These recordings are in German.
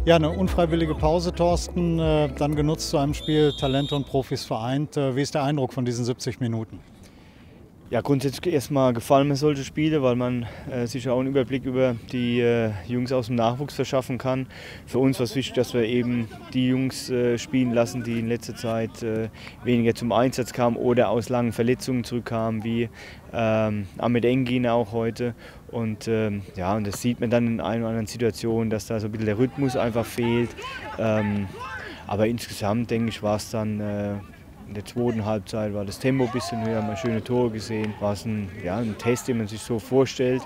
Ja, eine unfreiwillige Pause, Thorsten, dann genutzt zu einem Spiel, Talente und Profis vereint. Wie ist der Eindruck von diesen 70 Minuten? Ja, grundsätzlich erstmal gefallen mir solche Spiele, weil man sich auch einen Überblick über die Jungs aus dem Nachwuchs verschaffen kann. Für uns war es wichtig, dass wir eben die Jungs spielen lassen, die in letzter Zeit weniger zum Einsatz kamen oder aus langen Verletzungen zurückkamen, wie Ahmed Engin auch heute. Und ja, und das sieht man dann in einer oder anderen Situation, dass da so ein bisschen der Rhythmus einfach fehlt. Aber insgesamt, denke ich, war es dann in der zweiten Halbzeit war das Tempo ein bisschen höher, haben wir schöne Tore gesehen. War es ein Test, den man sich so vorstellt.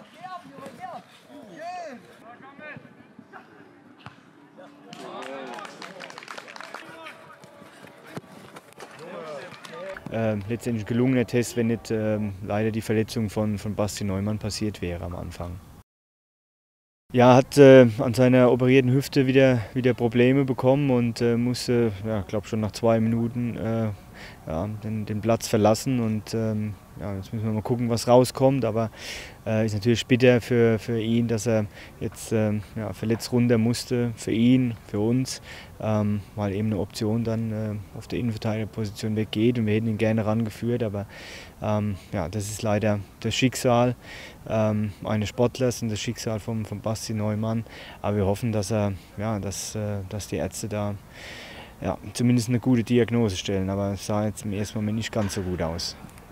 Letztendlich ein gelungener Test, wenn nicht leider die Verletzung von Basti Neumann passiert wäre am Anfang. Ja, hat an seiner operierten Hüfte wieder Probleme bekommen und musste, ja, glaube schon nach 2 Minuten den Platz verlassen. Und ja, jetzt müssen wir mal gucken, was rauskommt. Aber ist natürlich bitter für ihn, dass er jetzt verletzt runter musste. Für ihn, für uns, weil eben eine Option dann auf der Innenverteidigerposition weggeht. Und wir hätten ihn gerne rangeführt. Aber ja, das ist leider das Schicksal eines Sportlers und das Schicksal von Basti Neumann. Aber wir hoffen, dass die Ärzte da zumindest eine gute Diagnose stellen. Aber es sah jetzt im ersten Moment nicht ganz so gut aus.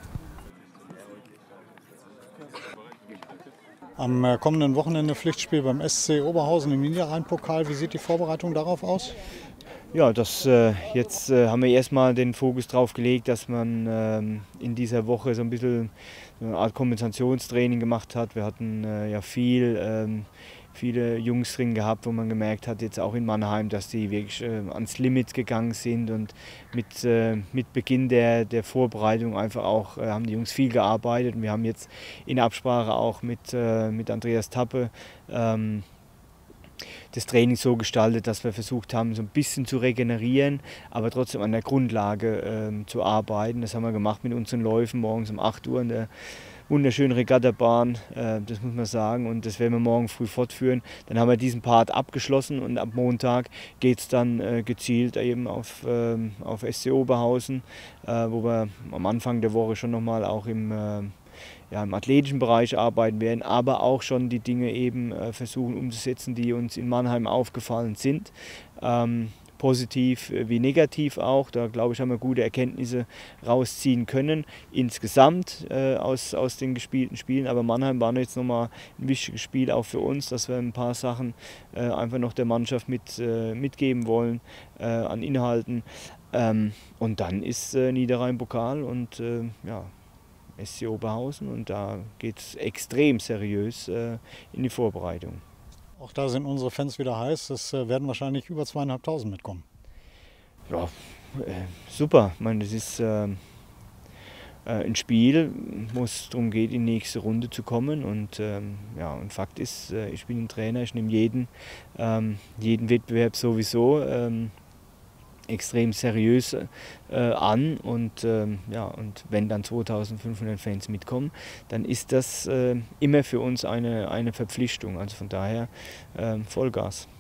Am kommenden Wochenende Pflichtspiel beim SC Oberhausen im Niederrhein-Pokal. Wie sieht die Vorbereitung darauf aus? Ja, jetzt haben wir erstmal den Fokus darauf gelegt, dass man in dieser Woche so ein bisschen eine Art Kompensationstraining gemacht hat. Wir hatten viele Jungs drin gehabt, wo man gemerkt hat, jetzt auch in Mannheim, dass die wirklich ans Limit gegangen sind. Und mit Beginn der Vorbereitung einfach auch haben die Jungs viel gearbeitet. Und wir haben jetzt in Absprache auch mit Andreas Tappe das Training so gestaltet, dass wir versucht haben, so ein bisschen zu regenerieren, aber trotzdem an der Grundlage zu arbeiten. Das haben wir gemacht mit unseren Läufen morgens um 8 Uhr in der wunderschönen Regattabahn, das muss man sagen, und das werden wir morgen früh fortführen. Dann haben wir diesen Part abgeschlossen und ab Montag geht es dann gezielt eben auf SC Oberhausen, wo wir am Anfang der Woche schon nochmal auch im athletischen Bereich arbeiten werden, aber auch schon die Dinge eben versuchen umzusetzen, die uns in Mannheim aufgefallen sind. Positiv wie negativ auch. Da glaube ich, haben wir gute Erkenntnisse rausziehen können. Insgesamt aus den gespielten Spielen. Aber Mannheim war jetzt nochmal ein wichtiges Spiel auch für uns, dass wir ein paar Sachen einfach noch der Mannschaft mitgeben wollen an Inhalten. Und dann ist Niederrhein-Pokal und SC Oberhausen, und da geht es extrem seriös in die Vorbereitung. Auch da sind unsere Fans wieder heiß. Es werden wahrscheinlich über 2.500 mitkommen. Ja, super. Ich meine, das ist ein Spiel, wo es darum geht, in die nächste Runde zu kommen. Und Fakt ist, ich bin ein Trainer, ich nehme jeden Wettbewerb sowieso extrem seriös an, und wenn dann 2.500 Fans mitkommen, dann ist das immer für uns eine Verpflichtung. Also von daher Vollgas.